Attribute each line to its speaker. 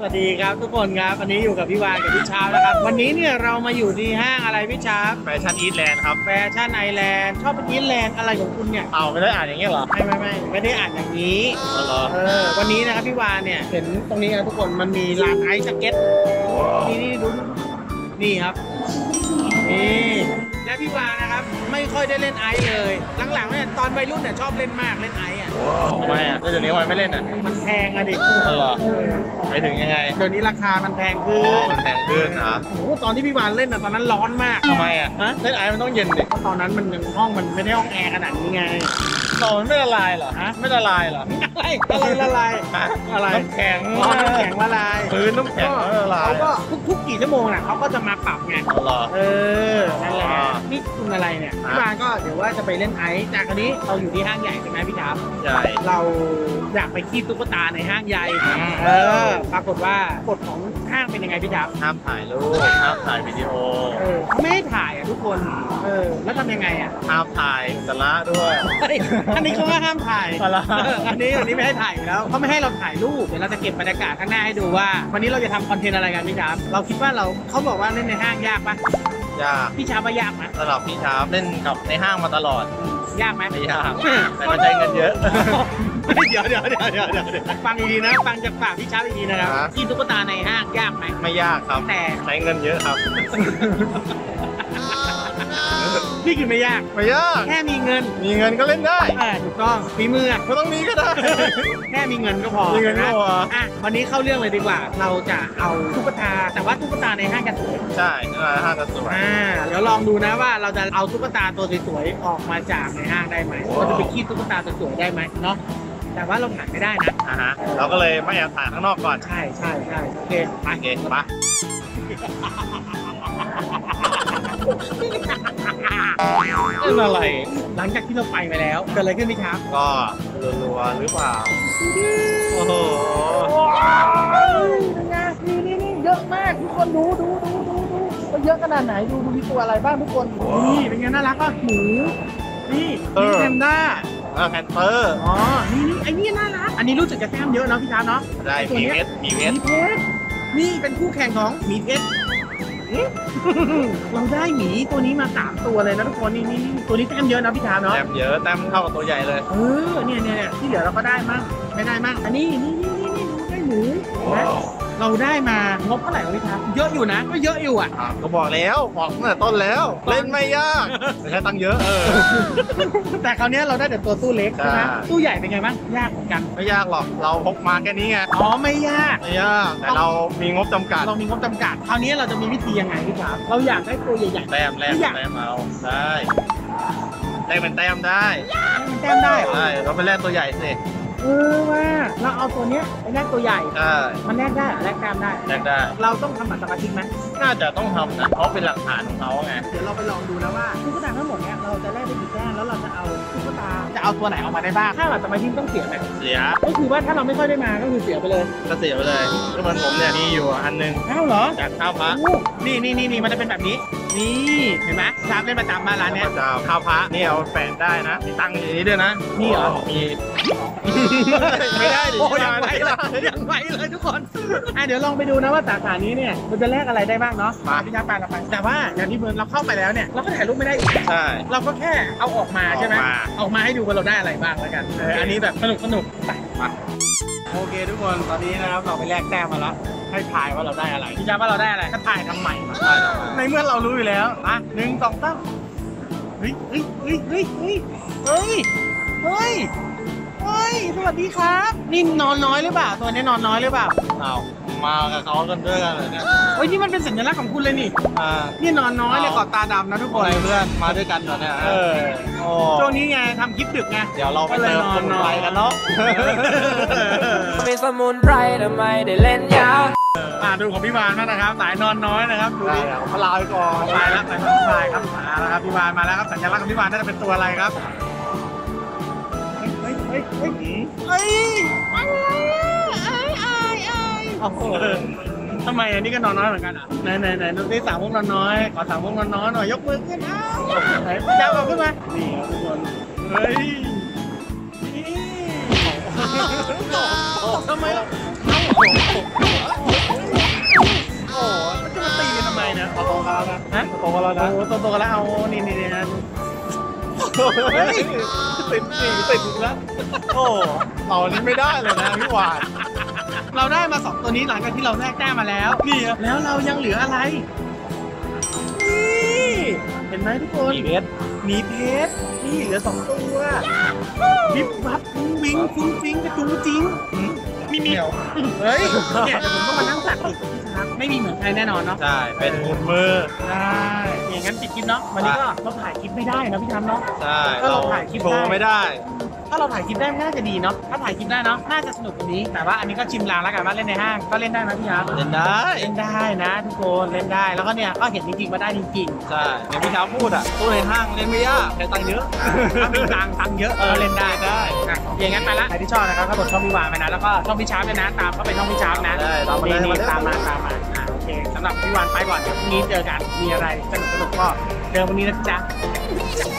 Speaker 1: สวัสดีครับทุกคนครับวันนี้อยู่กับพี่วานกับพี่ชาร์ปนะครับวันนี้เนี่ยเรามาอยู่ที่ห้างอะไรพี่ชาร์ป
Speaker 2: แฟชั่นอีทแลนด์ครับ
Speaker 1: แฟชั่นไอแลนด์ชอบไปอีทแลนด์อะไรของคุณเนี่ย
Speaker 2: เอาไม่ได้อ่านอย่างเงี้ยเหรอ
Speaker 1: ไม่ได้อ่านอย่างนี้
Speaker 2: เหรอ
Speaker 1: วันนี้นะครับพี่วานเนี่ยเห็นตรงนี้นะทุกคนมันมีร้านไอซ์สเก็ตนี่ดูนี่ครับนี่และพี่วานนะครับไม่ค่อยได้เล่นไอซ์เลยหลังๆเนี่ยตอนวัยรุ่นเนี่ยชอบเล่นมากเล่นไอซ์อ่ะ
Speaker 2: ทำไมอ่ะเดี๋ยวนี้วันไม่เล่นอ่ะ
Speaker 1: มันแพงอะดิ
Speaker 2: เหรอไปถึงยังไง
Speaker 1: เดี๋ยวนี้ราคามันแพงขึ้น
Speaker 2: มันแพงขึ้นนะ
Speaker 1: โอ้โหตอนที่พี่วานเล่นตอนนั้นร้อนมาก
Speaker 2: ทำไมอ่ะเล่นไอซ์มันต้องเย็นดิ
Speaker 1: ตอนนั้นมันยังห้องมันไม่ได้ห้องแอร์ขนาดนี้ไง
Speaker 2: มันไม่ละลายเหรอไม่ละลายเหรอ
Speaker 1: อะไรละลายอะไร
Speaker 2: น้ำแข็ง
Speaker 1: น้ำแข็งละลาย
Speaker 2: พื้นน้ำแข็งละลาย
Speaker 1: เขาก็ทุกกี่ชั่วโมงน่ะเขาก็จะมาปรับไงนั่นแหละนี่คุณอะไรเนี่ยพี่วานก็เดี๋ยวว่าจะไปเล่นไอซ์จากอันนี้เราอยู่ที่ห้างใหญ่ใช่ไหมพี่ทับ
Speaker 2: ใหญ่
Speaker 1: เราอยากไปคีบตุ๊กตาในห้างใหญ่ปรากฏว่ากฎของห้างเป็นยังไงพี่ทับ
Speaker 2: ห้ามถ่ายรูปห้ามถ่ายวิดีโอ
Speaker 1: เขาไม่ให้ถ่ายทุกคนแล้วทำยังไง
Speaker 2: ห้ามถ่ายสาระด้วย
Speaker 1: อันนี้เขาว่าห้ามถ่ายอันนี้ไม่ให้ถ่ายแล้วเขาไม่ให้เราถ่ายรูปเดี๋ยวเราจะเก็บบรรยากาศข้างหน้าให้ดูว่าวันนี้เราจะทำคอนเทนต์อะไรกันพี่ชาร์ปเราคิดว่าเขาบอกว่าเล่นในห้างยากปะ
Speaker 2: ยาก
Speaker 1: พี่ชาร์ปว่ายากไหม
Speaker 2: สำหรับพี่ชาร์ปเล่นกับในห้างมาตลอด
Speaker 1: ยากไหม
Speaker 2: ไม่ยากแต่มันใช้เงินเยอะ
Speaker 1: เดี๋ยวฟังดีๆนะฟังจากปากพี่ชาร์ปดีๆนะครับกินตุ๊กตาในห้างยากไหม
Speaker 2: ไม่ยากครับ
Speaker 1: แต่
Speaker 2: ใช้เงินเยอะครับ
Speaker 1: นี่คือไม่ยากแค่มีเงิน
Speaker 2: ก็เล่นได้
Speaker 1: ถูกต้องฝีมือ
Speaker 2: ไม่ต้องมีก็ได้
Speaker 1: แค่มีเงินก็พอ
Speaker 2: นะ
Speaker 1: วันนี้เข้าเรื่องเลยดีกว่าเราจะเอาตุ๊กตาแต่ว่าตุ๊กตาในห้างจะสวย
Speaker 2: ใช่ห้างจะสวย
Speaker 1: เดี๋ยวลองดูนะว่าเราจะเอาตุ๊กตาตัวสวยๆออกมาจากในห้างได้ไหมเราจะไปคีบตุ๊กตาสวยๆได้ไหมเนาะแต่ว่าเราถ่ายไม่ได้นะ
Speaker 2: เราก็เลยไม่อยากถ่ายข้างนอกก่อน
Speaker 1: ใช่โอเค
Speaker 2: ไปเป็นอะไร
Speaker 1: หลังจากที่เราไปแล้วเกิดอะไรขึ้นพี่ครับ
Speaker 2: ก็รัวๆหรือเปล่าโอ้โห
Speaker 1: นี่เยอะมากทุกคนดูเยอะขนาดไหนดูมีตัวอะไรบ้างทุกคนนี่เป็นไงน่ารักป่ะหมูนี่แพนด้า
Speaker 2: แพนเตอร์
Speaker 1: นี่ไอ้นี่น่ารักอันนี้รู้สึกจะแต้มเยอะเนาะพี่ชาร์ปเนาะ
Speaker 2: ได้มีเพชร
Speaker 1: นี่เป็นคู่แข่งของมีเพชรเราได้หมีตัวนี้มา3ตัวเลยนะทุกคนนี่ตัวนี้แต้มเยอะนะพี่ชาร์ปเนาะ
Speaker 2: แต้มเยอะแต้มเท่ากับตัวใหญ่เลย
Speaker 1: เนี่ยที่เหลือเราก็ได้มั่งไม่ได้มั่งอันนี้ได้หมูเราได้มางบเท่าไหร่พี่ชาร์ปเยอะอยู่นะก็เยอะอยู่อ่ะ
Speaker 2: ก็บอกตั้งแต่ต้นแล้วเล่นไม่ยากไม่ใช่ตังเยอะ
Speaker 1: แต่คราวนี้เราได้แต่ตัวตู้เล็กใช่ไหมตู้ใหญ่เป็นไงบ้างยากเหมือนกัน
Speaker 2: ไม่ยากหรอกเราพกมาแค่นี้ไง
Speaker 1: ไม่ยาก
Speaker 2: แต่เรามีงบจำกัด
Speaker 1: คราวนี้เราจะมีวิธียังไงพี่ครับเราอยากได้ตัวใหญ่
Speaker 2: ๆแต้มเอาได้ได้เป็นแต้มได้เราไปแลกตัวใหญ่สิ
Speaker 1: ว่าเราเอาตัวเนี้ยไปแลกตัวใหญ่มันแลกได้แลกแต้มได้เราต้องทำบัตรสมาชิกไหม
Speaker 2: น่าจะต้องทำนะเพราะเป็นหลักฐานของเขาไง
Speaker 1: เดี๋ยวเราไปลองดูนะว่าตุ๊กตาทั้งหมดเนี้ยเราจะแลกได้กี่แต้มแล้วเราจะเอาตุ๊กตาจะเอาตัวไหนออกมาได้บ้างถ้าบัตรสมาชิกต้องเสียไหม
Speaker 2: เสีย
Speaker 1: ก็คือว่าถ้าเราไม่ค่อยได้มาก็คือเสียไปเลย
Speaker 2: ก็เหมือนผมเนี่ยมีอยู่อันนึง
Speaker 1: เหรอ
Speaker 2: จากข้าวพระ
Speaker 1: นี่มันจะเป็นแบบนี้นี่เห็นไหมชาร์ปเล่นประจำมาร้านเนี้ย
Speaker 2: ข้าวพระนี่เอาแปะได้นะมีตังค์อย่างนี้ด้วยนะ
Speaker 1: นี่เหรอ
Speaker 2: มีไม่ได้ดิ
Speaker 1: ยังไวเลยทุกคนเดี๋ยวลองไปดูนะว่าสาขานี้เนี่ยมันจะแลกอะไรได้บ้างเนาะพี่ชาร์ปไปแต่ว่าอย่างที่เราเข้าไปแล้วเนี่ยเราก็ถ่ายรูปไม่ได้อีก
Speaker 2: ใช่
Speaker 1: เราก็แค่เอาออกมาใช่ไหมออกมาให้ดูว่าเราได้อะไรบ้างแล้วกันอันนี้แบบสนุกไปโอเคทุกคนตอนนี้นะครับเราไปแลกแต้มมาแล้วให้ถ่ายว่าเราได้อะไรพี่ชาร์ปว่าเราได้อะไรก็ถ่ายทำใหม่ในเมื่อเรารู้อยู่แล้ว1 2 3เฮ้ยสวัสดีครับนี่นอนน้อยหรือเปล่าตัวนี้นอนน้อยหรือเปล่า
Speaker 2: มากับเขากันด้วยกันเลยเนี่ย
Speaker 1: นี่มันเป็นสัญลักษณ์ของคุณเลยนี่นี่นอนน้อยเลยกอดตาดำนะทุกคน
Speaker 2: เพื่อนมาด้วยกันตอนนี้
Speaker 1: ช่วงนี้ไงทำคลิปดึกไง
Speaker 2: เดี๋ยวเราไปเติมสมุนไพรกันเนาะ
Speaker 3: มีสมุนไพรทำไมได้เล่นยาว
Speaker 1: ดูของพี่วานมากนะครับสายนอนน้อยนะครับดูดิ
Speaker 2: เขาลาไปก่อน
Speaker 1: ไปแล้วสายนอนสายครับมาแล้วครับพี่วานมาแล้วครับสัญลักษณ์ของพี่วานน่าจะเป็นตัวอะไรครับทำไมอันนี้ก็นอนน้อยเหมือนกันไหนดูที่3 วงนอนน้อยขอ3 วงนอนน้อยหน่อยยกมือขึ้นไหนพี่เจ้าเอาขึ้นมานี่ครับทุกคนทำไมล่ะ
Speaker 2: แล้วนะ
Speaker 1: โอ้โตๆแล้วเอานี่นะ
Speaker 2: เฮ้ยติดแล้วโอ้เรานี้ไม่ได้เลยนะพี่หวาน
Speaker 1: เราได้มา2ตัวนี้หลังจากที่เราแลกแต้มมาแล้วนี่แล้วเรายังเหลืออะไรนี่เห็นไหมทุกคน
Speaker 2: กี่เพชร
Speaker 1: มีเพชรนี่เหลือ2ตัววิบวับฟุ้งวิ้งฟุ้งฟิ้งกระจุงจริงมีเฮ้ยเนี่ยเดี๋ยวผมต้องมานั่งสักอีกครับไม่มีเหมือนใครแน่นอนเนาะ
Speaker 2: ใช่เป็นหุ่นมือ
Speaker 1: ใช่อย่างนั้นปิดคลิปเนาะวันนี้ก็เราถ่ายคลิปไม่ได้นะพี่ทำเนาะ
Speaker 2: ใช่
Speaker 1: ก็เราถ่ายคลิปได้
Speaker 2: โชว์ไม่ได้
Speaker 1: ถ้าเราถ่ายคลิปได้น่าจะดีเนาะถ้าถ่ายคลิปได้เนาะน่าจะสนุกกว่านี้แต่ว่าอันนี้ก็ชิมลางแล้วกันว่าเล่นในห้างก็เล่นได้นะพี่ครับ
Speaker 2: เล่นได้
Speaker 1: เล่นได้นะทุกคนเล่นได้แล้วก็เนี่ยก็เห็นจริงๆว่าได้จริง
Speaker 2: ใช่อย่างพี่เช้าพูดอ่ะตู้ในห้างเล่นไม่ยากใช้ตังค์เยอะ
Speaker 1: ๆถ้ามีตังค์เยอะก็เล่นได้
Speaker 2: ได้
Speaker 1: นะอย่างนั้นไปละใครที่ชอบนะครับก็กดช่องพี่วานไปนะแล้วก็ช่องพี่ชาร์ปด้วยนะตามเข้าไปช่องพี่ชาร์ปนะ
Speaker 2: ได้ตามมาเลย
Speaker 1: นี่
Speaker 2: มาเลย
Speaker 1: ตามมาโอเคสำหรับพี่วานไปก่อนเดี๋ยวพรุ่งนี้เจอกันมีอะไรสนุกๆก็เจอวันนี้นะจ๊ะ